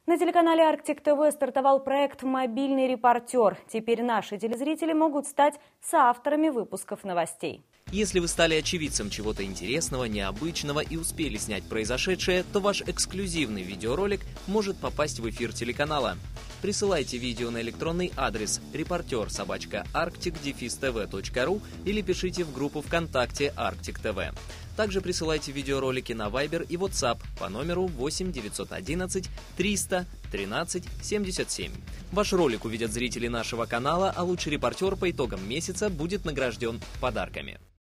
На телеканале Арктик ТВ стартовал проект «Мобильный репортер». Теперь наши телезрители могут стать соавторами выпусков новостей. Если вы стали очевидцем чего-то интересного, необычного и успели снять произошедшее, то ваш эксклюзивный видеоролик может попасть в эфир телеканала. Присылайте видео на электронный адрес reporter@arctic-tv.ru или пишите в группу ВКонтакте Арктик ТВ. Также присылайте видеоролики на Viber и WhatsApp по номеру 8 911 300 13 77. Ваш ролик увидят зрители нашего канала, а лучший репортер по итогам месяца будет награжден подарками.